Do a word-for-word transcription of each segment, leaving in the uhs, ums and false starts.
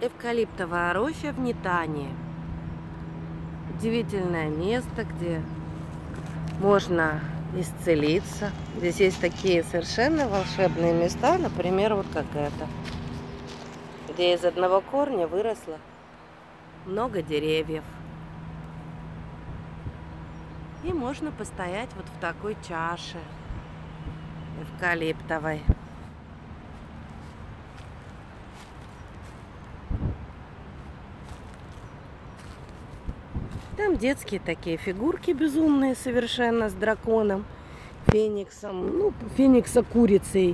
Эвкалиптовая роща в Нетании. Удивительное место, где можно исцелиться. Здесь есть такие совершенно волшебные места, например, вот как это, где из одного корня выросло много деревьев. И можно постоять вот в такой чаше эвкалиптовой. Там детские такие фигурки безумные совершенно с драконом, фениксом, ну, феникса курицей.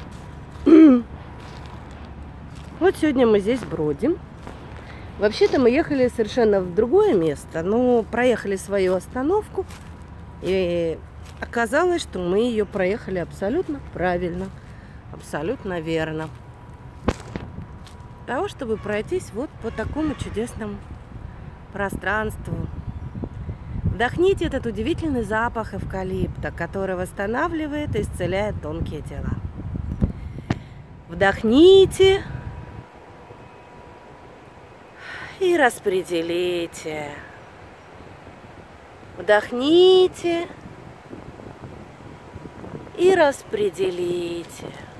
Вот сегодня мы здесь бродим. Вообще-то мы ехали совершенно в другое место, но проехали свою остановку, и оказалось, что мы ее проехали абсолютно правильно, абсолютно верно. Для того, чтобы пройтись вот по такому чудесному пространству. Вдохните этот удивительный запах эвкалипта, который восстанавливает и исцеляет тонкие тела. Вдохните и распределите. Вдохните и распределите.